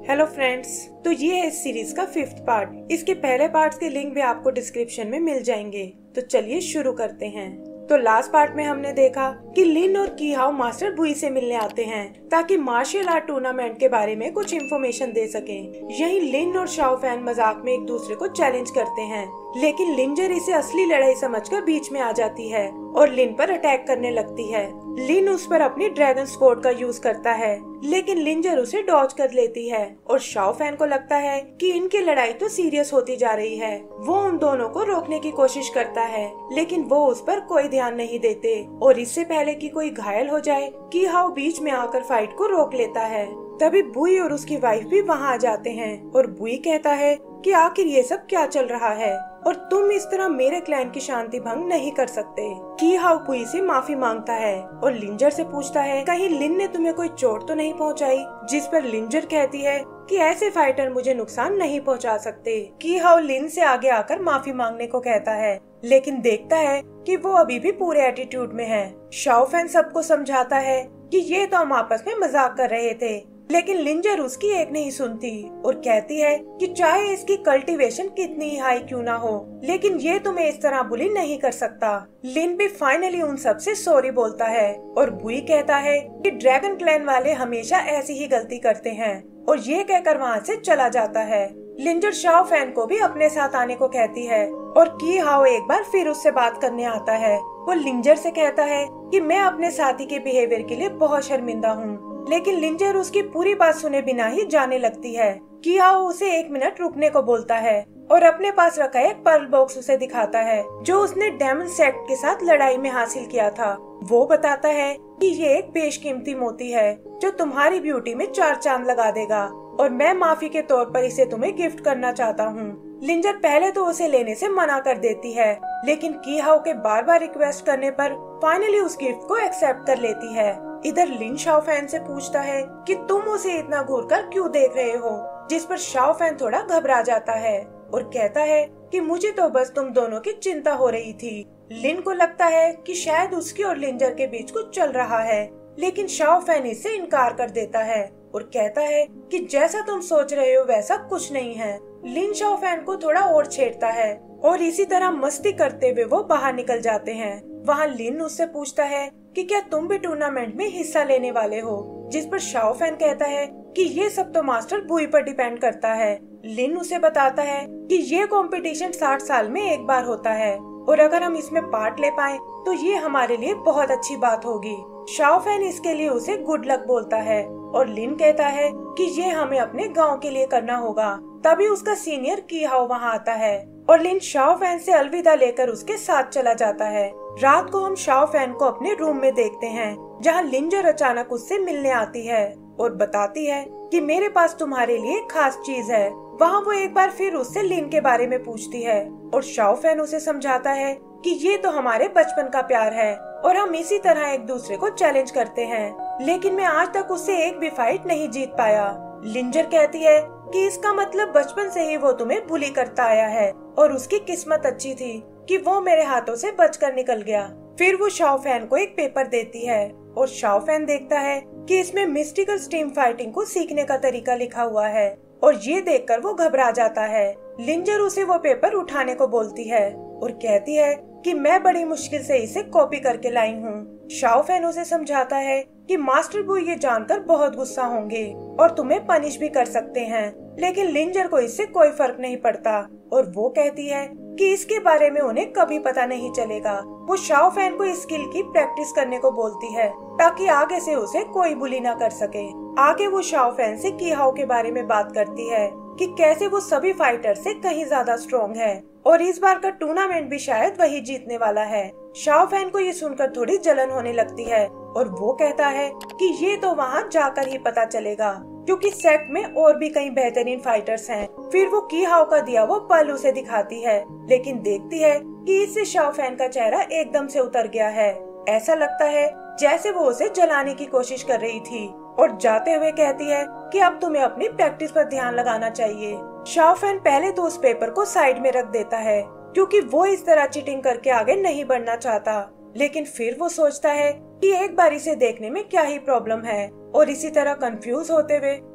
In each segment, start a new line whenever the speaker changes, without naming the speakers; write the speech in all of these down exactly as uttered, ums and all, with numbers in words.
Hello friends, तो ये है इस सीरीज का फिफ्थ पार्ट। इसके पहले पार्ट्स के लिंक भी आपको डिस्क्रिप्शन में मिल जाएंगे। तो चलिए शुरू करते हैं। तो लास्ट पार्ट में हमने देखा कि लिन और की हाउ मास्टर बुई से मिलने आते हैं ताकि मार्शल आर्ट टूर्नामेंट के बारे में कुछ इन्फॉर्मेशन दे सकें। यहीं लिन और शाओ फैन मजाक में एक दूसरे को चैलेंज करते हैं, लेकिन लिंजर इसे असली लड़ाई समझकर बीच में आ जाती है और लिन पर अटैक करने लगती है। लिन उस पर अपनी ड्रैगन स्पोर्ट का यूज करता है, लेकिन लिंजर उसे डॉज कर लेती है और शाओ फैन को लगता है कि इनकी लड़ाई तो सीरियस होती जा रही है। वो उन दोनों को रोकने की कोशिश करता है, लेकिन वो उस पर कोई ध्यान नहीं देते और इससे पहले कि कोई घायल हो जाए, की हाउ बीच में आकर फाइट को रोक लेता है। तभी बुई और उसकी वाइफ भी वहाँ आ जाते हैं और बुई कहता है कि आखिर ये सब क्या चल रहा है और तुम इस तरह मेरे क्लैन की शांति भंग नहीं कर सकते। की हाउ बुई से माफी मांगता है और लिंजर से पूछता है कहीं लिन ने तुम्हें कोई चोट तो नहीं पहुंचाई, जिस पर लिंजर कहती है कि ऐसे फाइटर मुझे नुकसान नहीं पहुंचा सकते। की हाउ लिन से आगे आकर माफी मांगने को कहता है, लेकिन देखता है कि वो अभी भी पूरे एटीट्यूड में है। शाओ फैन सबको समझाता है कि ये तो हम आपस में मजाक कर रहे थे, लेकिन लिंजर उसकी एक नहीं सुनती और कहती है कि चाहे इसकी कल्टीवेशन कितनी ही हाई क्यों ना हो, लेकिन ये तुम्हें इस तरह बुली नहीं कर सकता। लिन भी फाइनली उन सब से सॉरी बोलता है और बुई कहता है कि ड्रैगन क्लैन वाले हमेशा ऐसी ही गलती करते हैं और ये कहकर वहाँ से चला जाता है। लिंजर शाओ फैन को भी अपने साथ आने को कहती है और की हाउ एक बार फिर उससे बात करने आता है। वो लिंजर से कहता है कि मैं अपने साथी के बिहेवियर के लिए बहुत शर्मिंदा हूँ, लेकिन लिंजर उसकी पूरी बात सुने बिना ही जाने लगती है। की हाउ उसे एक मिनट रुकने को बोलता है और अपने पास रखा एक पर्ल बॉक्स उसे दिखाता है जो उसने डेमन सेक्ट के साथ लड़ाई में हासिल किया था। वो बताता है कि ये एक बेशकीमती मोती है जो तुम्हारी ब्यूटी में चार चांद लगा देगा और मैं माफी के तौर पर इसे तुम्हें गिफ्ट करना चाहता हूँ। लिंजर पहले तो उसे लेने से मना कर देती है, लेकिन की हाउ के बार बार रिक्वेस्ट करने पर फाइनली उस गिफ्ट को एक्सेप्ट कर लेती है। इधर लिन शाओ फैन से पूछता है कि तुम उसे इतना घूर कर क्यों देख रहे हो, जिस पर शाओ फैन थोड़ा घबरा जाता है और कहता है कि मुझे तो बस तुम दोनों की चिंता हो रही थी। लिन को लगता है कि शायद उसकी और लिंजर के बीच कुछ चल रहा है, लेकिन शाओ फैन इससे इनकार कर देता है और कहता है कि जैसा तुम सोच रहे हो वैसा कुछ नहीं है। लिन शाओ फैन को थोड़ा और छेड़ता है और इसी तरह मस्ती करते हुए वो बाहर निकल जाते हैं। वहाँ लिन उससे पूछता है कि क्या तुम भी टूर्नामेंट में हिस्सा लेने वाले हो, जिस पर शाओ फैन कहता है कि ये सब तो मास्टर बुई पर डिपेंड करता है। लिन उसे बताता है कि ये कंपटीशन साठ साल में एक बार होता है और अगर हम इसमें पार्ट ले पाए तो ये हमारे लिए बहुत अच्छी बात होगी। शाओ फैन इसके लिए उसे गुड लक बोलता है और लिन कहता है कि ये हमें अपने गांव के लिए करना होगा। तभी उसका सीनियर की हाउ वहाँ आता है और लिन शाओ फैन से अलविदा लेकर उसके साथ चला जाता है। रात को हम शाओ फैन को अपने रूम में देखते हैं, जहाँ लिंजर अचानक उससे मिलने आती है और बताती है कि मेरे पास तुम्हारे लिए खास चीज है। वहाँ वो एक बार फिर उससे लिन के बारे में पूछती है और शाओ फैन उसे समझाता है कि ये तो हमारे बचपन का प्यार है और हम इसी तरह एक दूसरे को चैलेंज करते हैं, लेकिन मैं आज तक उससे एक भी फाइट नहीं जीत पाया। लिंजर कहती है कि इसका मतलब बचपन से ही वो तुम्हें बुली करता आया है और उसकी किस्मत अच्छी थी कि वो मेरे हाथों से बचकर निकल गया। फिर वो शाओ फैन को एक पेपर देती है और शाओ फैन देखता है कि इसमें मिस्टिकल स्ट्रीम फाइटिंग को सीखने का तरीका लिखा हुआ है और ये देखकर वो घबरा जाता है। लिंजर उसे वो पेपर उठाने को बोलती है और कहती है कि मैं बड़ी मुश्किल से इसे कॉपी करके लाई हूँ। शाओ फैन उसे समझाता है कि मास्टर बुई ये जानकर बहुत गुस्सा होंगे और तुम्हें पनिश भी कर सकते हैं, लेकिन लिंजर को इससे कोई फर्क नहीं पड़ता और वो कहती है कि इसके बारे में उन्हें कभी पता नहीं चलेगा। वो शाओ फैन को इस स्किल की प्रैक्टिस करने को बोलती है ताकि आगे से उसे कोई बुली ना कर सके। आगे वो शाओ फैन से की हाउ के बारे में बात करती है कि कैसे वो सभी फाइटर से कहीं ज्यादा स्ट्रॉन्ग है और इस बार का टूर्नामेंट भी शायद वही जीतने वाला है। शाओ फैन को ये सुनकर थोड़ी जलन होने लगती है और वो कहता है कि ये तो वहाँ जाकर ही पता चलेगा, क्योंकि सेट में और भी कई बेहतरीन फाइटर्स हैं। फिर वो की हाउ का दिया वो पल उसे दिखाती है, लेकिन देखती है कि इससे शाओ फैन का चेहरा एकदम से उतर गया है। ऐसा लगता है जैसे वो उसे जलाने की कोशिश कर रही थी और जाते हुए कहती है कि अब तुम्हें अपनी प्रैक्टिस पर ध्यान लगाना चाहिए। शाओ फैन पहले तो उस पेपर को साइड में रख देता है, क्योंकि वो इस तरह चीटिंग करके आगे नहीं बढ़ना चाहता, लेकिन फिर वो सोचता है कि एक बार इसे देखने में क्या ही प्रॉब्लम है और इसी तरह कंफ्यूज होते हुए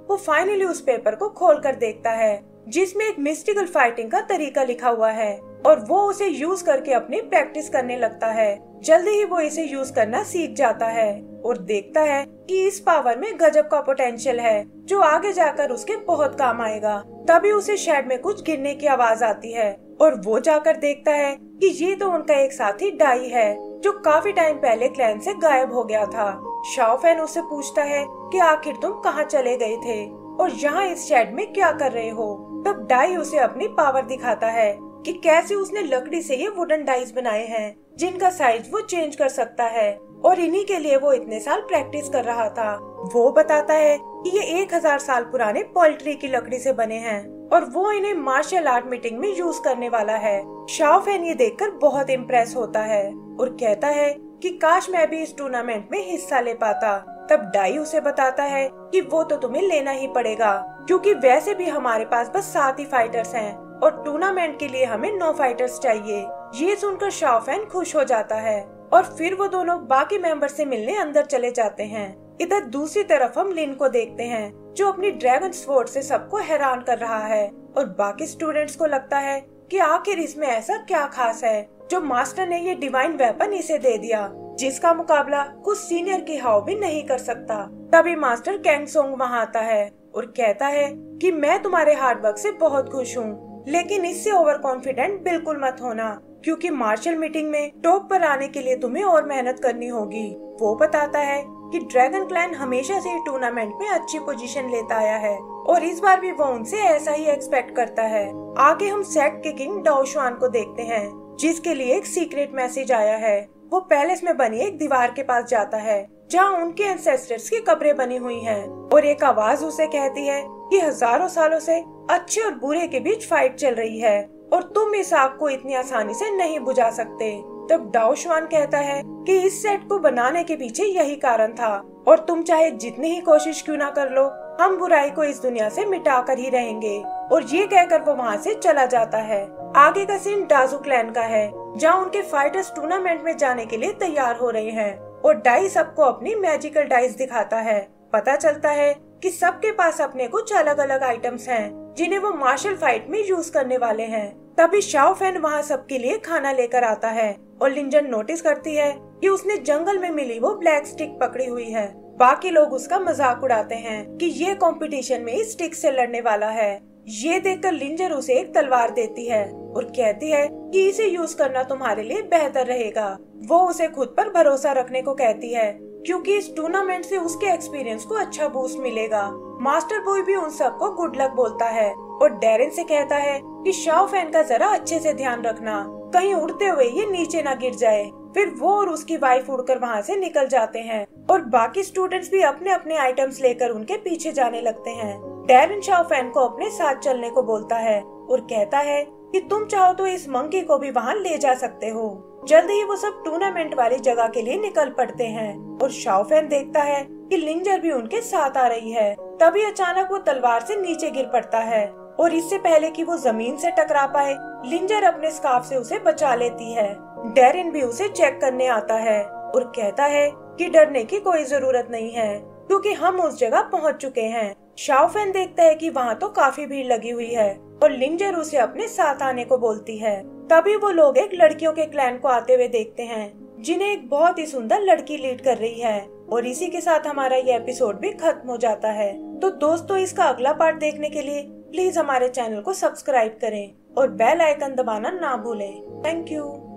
वो फाइनली उस पेपर को खोल कर देखता है जिसमें एक मिस्टिकल फाइटिंग का तरीका लिखा हुआ है और वो उसे यूज करके अपनी प्रैक्टिस करने लगता है। जल्दी ही वो इसे यूज करना सीख जाता है और देखता है कि इस पावर में गजब का पोटेंशियल है जो आगे जाकर उसके बहुत काम आएगा। तभी उसे शेड में कुछ गिरने की आवाज आती है और वो जाकर देखता है कि ये तो उनका एक साथी डाई है जो काफी टाइम पहले क्लैन से गायब हो गया था। शाओफेन उससे पूछता है कि आखिर तुम कहाँ चले गए थे और यहाँ इस शेड में क्या कर रहे हो। तब डाई उसे अपनी पावर दिखाता है कि कैसे उसने लकड़ी से ये वुडन डाइस बनाए हैं जिनका साइज वो चेंज कर सकता है और इन्हीं के लिए वो इतने साल प्रैक्टिस कर रहा था। वो बताता है कि ये एक हजार साल पुराने पोल्ट्री की लकड़ी से बने हैं और वो इन्हें मार्शल आर्ट मीटिंग में यूज करने वाला है। शाओफेन ये देखकर बहुत इम्प्रेस होता है और कहता है कि काश मैं भी इस टूर्नामेंट में हिस्सा ले पाता। तब डाई उसे बताता है कि वो तो तुम्हें लेना ही पड़ेगा क्योंकि वैसे भी हमारे पास बस सात ही फाइटर्स हैं और टूर्नामेंट के लिए हमें नौ फाइटर्स चाहिए। ये सुनकर शाओफेन खुश हो जाता है और फिर वो दोनों बाकी मेंबर से मिलने अंदर चले जाते हैं। इधर दूसरी तरफ हम लिन को देखते हैं जो अपनी ड्रैगन स्वॉर्ड से सबको हैरान कर रहा है और बाकी स्टूडेंट्स को लगता है कि आखिर इसमें ऐसा क्या खास है जो मास्टर ने ये डिवाइन वेपन इसे दे दिया जिसका मुकाबला कुछ सीनियर की हाव भी नहीं कर सकता। तभी मास्टर कैंग सोंग वहाँ आता है और कहता है कि मैं तुम्हारे हार्ड वर्क से बहुत खुश हूँ लेकिन इससे ओवर कॉन्फिडेंट बिल्कुल मत होना क्योंकि मार्शल मीटिंग में टॉप पर आने के लिए तुम्हें और मेहनत करनी होगी। वो बताता है कि ड्रैगन क्लैन हमेशा से टूर्नामेंट में अच्छी पोजीशन लेता आया है और इस बार भी वो उनसे ऐसा ही एक्सपेक्ट करता है। आगे हम सेट के किंग डाओ शुआन को देखते हैं जिसके लिए एक सीक्रेट मैसेज आया है। वो पैलेस में बनी एक दीवार के पास जाता है जहाँ उनके एंसेस्टर्स की कब्रें बनी हुई हैं और एक आवाज उसे कहती है कि हजारों सालों से अच्छे और बुरे के बीच फाइट चल रही है और तुम इस आग को इतनी आसानी से नहीं बुझा सकते। तब डाओ शुआन कहता है कि इस सेट को बनाने के पीछे यही कारण था और तुम चाहे जितनी ही कोशिश क्यों ना कर लो हम बुराई को इस दुनिया से मिटा कर ही रहेंगे। और ये कहकर वो वहाँ से चला जाता है। आगे का सीन डाजू क्लैन का है जहाँ उनके फाइटर्स टूर्नामेंट में जाने के लिए तैयार हो रहे हैं और डाई सबको अपनी मैजिकल डाइस दिखाता है। पता चलता है कि सबके पास अपने कुछ अलग अलग आइटम्स हैं जिन्हें वो मार्शल फाइट में यूज करने वाले हैं। तभी शाओफेन वहाँ सबके लिए खाना लेकर आता है और लिंजन नोटिस करती है कि उसने जंगल में मिली वो ब्लैक स्टिक पकड़ी हुई है। बाकी लोग उसका मजाक उड़ाते हैं कि ये कंपटीशन में इस स्टिक से लड़ने वाला है। ये देखकर लिंजर उसे एक तलवार देती है और कहती है कि इसे यूज करना तुम्हारे लिए बेहतर रहेगा। वो उसे खुद पर भरोसा रखने को कहती है क्योंकि इस टूर्नामेंट से उसके एक्सपीरियंस को अच्छा बूस्ट मिलेगा। मास्टर बॉय भी उन सबको गुड लक बोलता है और डैरेन से कहता है कि शाओफेन का जरा अच्छे से ध्यान रखना कहीं उड़ते हुए ये नीचे ना गिर जाए। फिर वो और उसकी वाइफ उड़कर वहाँ से निकल जाते हैं और बाकी स्टूडेंट्स भी अपने अपने आइटम्स लेकर उनके पीछे जाने लगते हैं। डैरेन शाओफेन को अपने साथ चलने को बोलता है और कहता है कि तुम चाहो तो इस मंकी को भी वहाँ ले जा सकते हो। जल्दी ही वो सब टूर्नामेंट वाली जगह के लिए निकल पड़ते हैं और शाओफेन देखता है कि लिंजर भी उनके साथ आ रही है। तभी अचानक वो तलवार से नीचे गिर पड़ता है और इससे पहले कि वो जमीन से टकरा पाए लिंजर अपने स्कार्फ से उसे बचा लेती है। डैरेन भी उसे चेक करने आता है और कहता है कि डरने की कोई जरूरत नहीं है क्योंकि हम उस जगह पहुंच चुके हैं। शाओफेन देखता है कि वहाँ तो काफी भीड़ लगी हुई है और लिंजर उसे अपने साथ आने को बोलती है। तभी वो लोग एक लड़कियों के क्लैन को आते हुए देखते हैं जिन्हें एक बहुत ही सुंदर लड़की लीड कर रही है और इसी के साथ हमारा ये एपिसोड भी खत्म हो जाता है। तो दोस्तों इसका अगला पार्ट देखने के लिए प्लीज हमारे चैनल को सब्सक्राइब करें और बेल आइकन दबाना ना भूलें। Thank you.